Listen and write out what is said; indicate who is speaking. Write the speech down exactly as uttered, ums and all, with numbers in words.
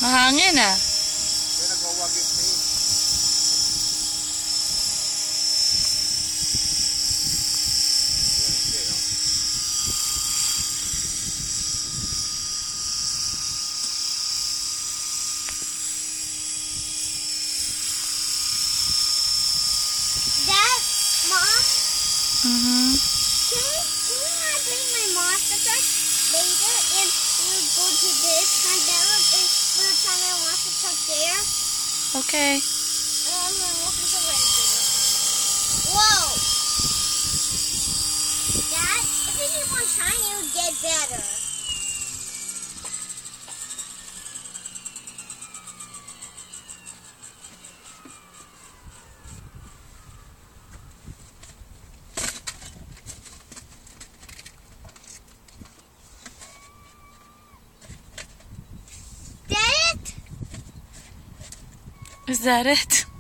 Speaker 1: Mahangin ah.
Speaker 2: May nagwawagit na yun. Yan, hindi oh.
Speaker 3: Dad, Mom,
Speaker 1: Mm-hmm.
Speaker 3: can we, can we not bring my monster truck later and we'll go to this and then we'll, and we'll try my monster truck there?
Speaker 1: Okay.
Speaker 3: And I'm gonna look into where it is. Whoa! Dad, if we keep on trying, it will get better.
Speaker 1: Is that it?